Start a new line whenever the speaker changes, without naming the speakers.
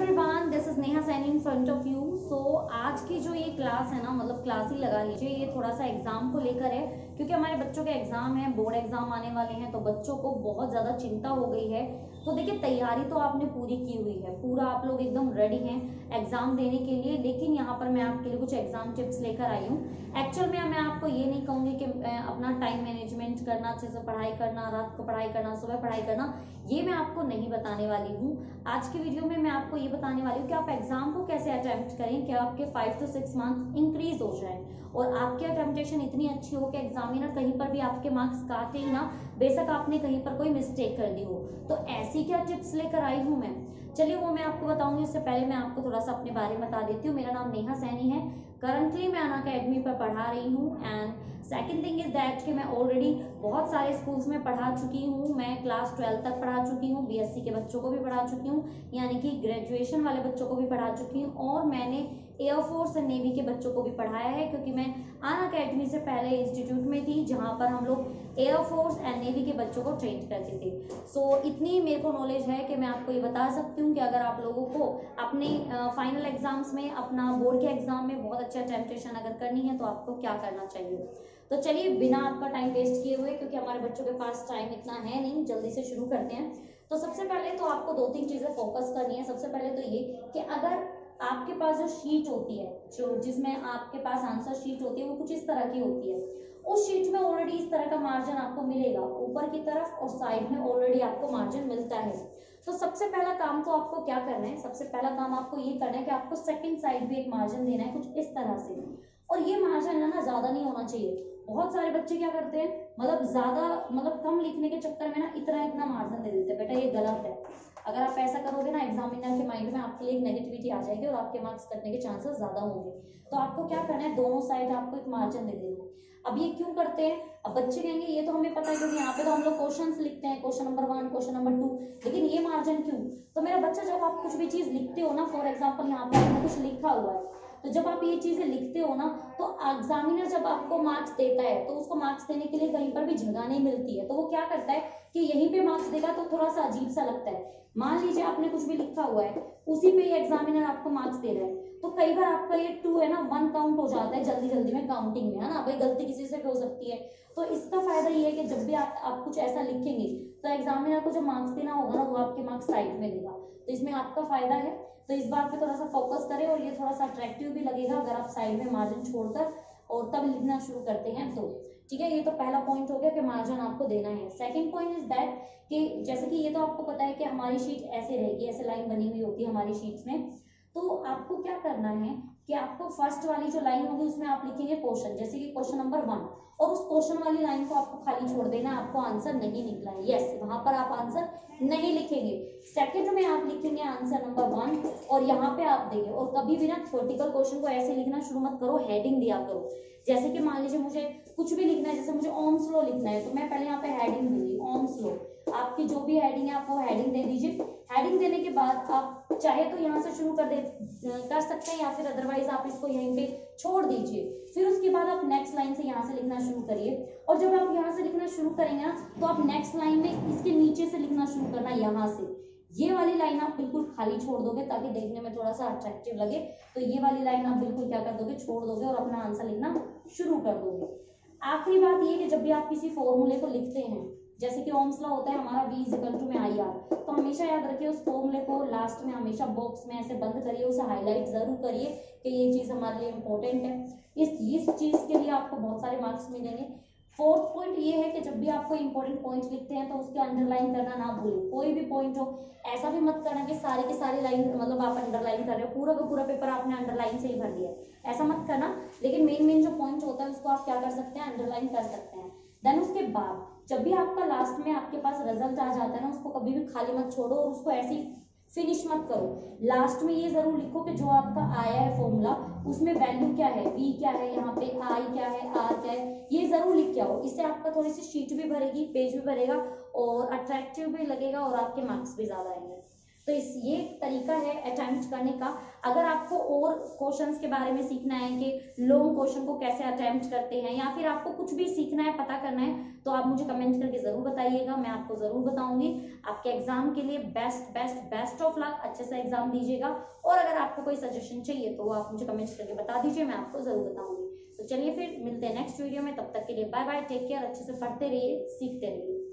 Everyone, this is Neha Saini in front of you. So आज की जो ये क्लास है ना, मतलब क्लास ही लगा लीजिए, ये थोड़ा सा एग्जाम को लेकर है, क्योंकि हमारे बच्चों के एग्जाम है, बोर्ड एग्जाम आने वाले हैं, तो बच्चों को बहुत ज्यादा चिंता हो गई है। तो देखिए, तैयारी तो आपने पूरी की हुई है, पूरा आप लोग एकदम रेडी हैं एग्जाम देने के लिए, लेकिन यहाँ पर मैं आपके लिए कुछ एग्जाम टिप्स लेकर आई हूँ। एक्चुअल में मैं आपको ये नहीं कहूंगी कि अपना टाइम मैनेजमेंट करना, अच्छे से पढ़ाई करना, रात को पढ़ाई करना, सुबह पढ़ाई करना, ये मैं आपको नहीं बताने वाली हूँ। आज की वीडियो में मैं आपको ये बताने वाली हूँ कि आप एग्जाम को कैसे अटेम्प्ट करें कि आपके 5 to 6 मार्क्स इंक्रीज हो जाए और आपकी अटेम्प्टेशन इतनी अच्छी हो कि एग्जामिनर कहीं पर भी आपके मार्क्स काटे ही ना, बेशक आपने कहीं पर कोई मिस्टेक कर दी हो। तो ऐसी क्या टिप्स लेकर आई हूँ मैं, चलिए वो मैं आपको बताऊंगी। उससे पहले मैं आपको थोड़ा सा अपने बारे में बता देती हूँ। मेरा नाम नेहा सैनी है, करंटली मैं अनअकैडमी पर पढ़ा रही हूँ। And second thing is that कि मैं ऑलरेडी बहुत सारे स्कूल्स में पढ़ा चुकी हूँ। मैं क्लास 12 तक पढ़ा चुकी हूँ, बीएससी के बच्चों को भी पढ़ा चुकी हूँ, यानी कि ग्रेजुएशन वाले बच्चों को भी पढ़ा चुकी हूँ, और मैंने एयरफोर्स एंड नेवी के बच्चों को भी पढ़ाया है, क्योंकि मैं अनअकैडमी से पहले इंस्टीट्यूट में थी जहाँ पर हम लोग एयरफोर्स एंड नेवी के बच्चों को ट्रेन करते थे। सो इतनी मेरे को नॉलेज है कि मैं आपको ये बता सकती हूँ कि अगर आप लोगों को अपने फाइनल एग्जाम्स में, अपना बोर्ड के एग्जाम में बहुत अच्छा अटेम्प्टेशन अगर करनी है तो आपको क्या करना चाहिए। तो चलिए, बिना आपका टाइम वेस्ट किए हुए, क्योंकि हमारे बच्चों के पास टाइम इतना है नहीं, जल्दी से शुरू करते हैं। तो सबसे पहले तो आपको 2-3 चीजें फोकस करनी है। सबसे पहले तो ये कि अगर आपके पास जो शीट होती है, जो जिसमें आपके पास आंसर शीट होती है, वो कुछ इस तरह की होती है। उस शीट में ऑलरेडी इस तरह का मार्जिन आपको मिलेगा, ऊपर की तरफ और साइड में ऑलरेडी आपको मार्जिन मिलता है। तो सबसे पहला काम तो आपको क्या करना है, सबसे पहला काम आपको ये करना है कि आपको सेकंड साइड भी एक मार्जिन देना है कुछ इस तरह से। और ये मार्जिन है ना, ज्यादा नहीं होना चाहिए। बहुत सारे बच्चे क्या करते हैं, मतलब ज्यादा, मतलब कम लिखने के चक्कर में ना इतना इतना मार्जिन दे देते हैं। बेटा ये गलत है। अगर आप ऐसा करोगे ना, एग्जामिनर के माइंड में आपके लिए एक नेगेटिविटी आ जाएगी और आपके मार्क्स कटने के चांसेस ज्यादा होंगे। तो आपको क्या करना है, दोनों साइड आपको एक मार्जिन दे देना है। अब ये क्यों करते हैं, अब बच्चे कहेंगे ये तो हमें पता है, क्योंकि यहाँ पे तो हम लोग क्वेश्चंस लिखते हैं, क्वेश्चन नंबर 1, क्वेश्चन नंबर 2, लेकिन ये मार्जिन क्यों। तो मेरा बच्चा, जब आप कुछ भी चीज लिखते हो ना, फॉर एग्जाम्पल यहाँ पे आपने कुछ लिखा हुआ है, तो जब आप ये चीजें लिखते हो ना, तो एग्जामिनर जब आपको मार्क्स देता है तो उसको मार्क्स देने के लिए कहीं पर भी जगह नहीं मिलती है। तो वो क्या करता है कि यहीं पे मार्क्स देगा, तो थोड़ा सा अजीब सा लगता है। मान लीजिए आपने कुछ भी लिखा हुआ है, उसी पे ये एग्जामिनर आपको मार्क्स दे रहा है, तो कई बार आपका ये 2 है ना 1 काउंट हो जाता है जल्दी जल्दी में काउंटिंग में, है ना भाई, गलती किसी से भी हो सकती है। तो इसका फायदा ये है कि जब भी आप कुछ ऐसा लिखेंगे तो एग्जामिनर को जो मार्क्स देना होगा ना, वो आपके मार्क्स साइड में देगा। तो इसमें आपका फायदा है। तो इस बात पे थोड़ा सा फोकस करें, और ये थोड़ा सा अट्रैक्टिव भी लगेगा अगर आप साइड में मार्जिन छोड़कर और तब लिखना शुरू करते हैं तो। ठीक है, ये तो पहला पॉइंट हो गया कि मार्जिन आपको देना है। सेकंड पॉइंट इज दैट कि जैसे कि ये तो आपको पता है कि हमारी शीट ऐसे रहेगी, ऐसे लाइन बनी हुई होती है हमारी शीट्स में। तो आपको क्या करना है कि आपको फर्स्ट वाली जो लाइन होगी उसमें आप लिखेंगे क्वेश्चन, जैसे कि क्वेश्चन नंबर 1, और उस क्वेश्चन वाली लाइन को आपको खाली छोड़ देना है, आपको आंसर नहीं निकला है, यस, वहां पर आप आंसर नहीं लिखेंगे। सेकंड में आप लिखेंगे आंसर नंबर 1, और यहाँ पे आप देंगे। और कभी भी ना थ्योरेटिकल क्वेश्चन को ऐसे लिखना शुरू मत करो, हेडिंग दिया करो। जैसे कि मान लीजिए मुझे कुछ भी लिखना है, जैसे मुझे ओम्स लॉ लिखना है, तो मैं पहले यहाँ पे हेडिंग दूंगी ओम्स लॉ। आपकी जो भी हेडिंग है आप वो हेडिंग दे दीजिए। हेडिंग देने के बाद आप चाहे तो यहाँ से शुरू कर सकते हैं, या फिर अदरवाइज आप इसको यहीं पे छोड़ दीजिए। फिर उसके बाद आप नेक्स्ट लाइन से यहाँ से लिखना शुरू करिए, और जब आप यहाँ से लिखना शुरू करेंगे ना, तो आप नेक्स्ट लाइन में इसके नीचे से लिखना शुरू करना, यहाँ से। ये वाली लाइन आप बिल्कुल खाली छोड़ दोगे ताकि देखने में थोड़ा सा अट्रैक्टिव लगे। तो ये वाली लाइन आप बिल्कुल क्या कर दोगे, छोड़ दोगे और अपना आंसर लिखना शुरू कर दोगे। आखिरी बात ये कि जब भी आप किसी फॉर्मूले को लिखते हैं, जैसे कि ओम्स लॉ होता है हमारा V इक्वल टू में IR, तो हमेशा याद रखिए उस फॉर्मूले को लास्ट में हमेशा बॉक्स में ऐसे बंद करिए, उसे हाईलाइट जरूर करिए कि ये चीज हमारे लिए इंपॉर्टेंट है। इस चीज के लिए आपको बहुत सारे मार्क्स मिलेंगे। फोर्थ पॉइंट ये है कि जब भी आप कोई इंपॉर्टेंट पॉइंट लिखते हैं तो उसके अंडरलाइन करना ना भूलें। कोई भी पॉइंट हो, ऐसा भी मत करना कि सारे के सारे लाइन मतलब आप अंडरलाइन कर रहे हो, पूरा का पूरा पेपर आपने अंडरलाइन से ही भर दिया, ऐसा मत करना। लेकिन मेन जो पॉइंट होता है उसको आप क्या कर सकते हैं, अंडरलाइन कर सकते हैं। देन उसके बाद जब भी आपका लास्ट में आपके पास रिजल्ट आ जाता है ना, उसको कभी भी खाली मत छोड़ो और उसको ऐसी फिनिश मत करो। लास्ट में ये जरूर लिखो कि जो आपका आया है फॉर्मूला उसमें वैल्यू क्या है, V क्या है, यहाँ पे I क्या है, R क्या है, ये जरूर लिख के आओ। इससे आपका थोड़ी सी शीट भी भरेगी, पेज भी भरेगा और अट्रैक्टिव भी लगेगा और आपके मार्क्स भी ज्यादा आएंगे। तो ये एक तरीका है अटेम्प्ट करने का। अगर आपको और क्वेश्चंस के बारे में सीखना है कि लॉन्ग क्वेश्चन को कैसे अटेम्प्ट करते हैं, या फिर आपको कुछ भी सीखना है, पता करना है, तो आप मुझे कमेंट करके जरूर बताइएगा, मैं आपको जरूर बताऊंगी। आपके एग्जाम के लिए best best best of luck, अच्छे से एग्जाम दीजिएगा। और अगर आपको कोई सजेशन चाहिए तो आप मुझे कमेंट करके बता दीजिए, मैं आपको जरूर बताऊंगी। तो चलिए फिर मिलते हैं नेक्स्ट वीडियो में, तब तक के लिए बाय बाय, टेक केयर, अच्छे से पढ़ते रहिए, सीखते रहिए।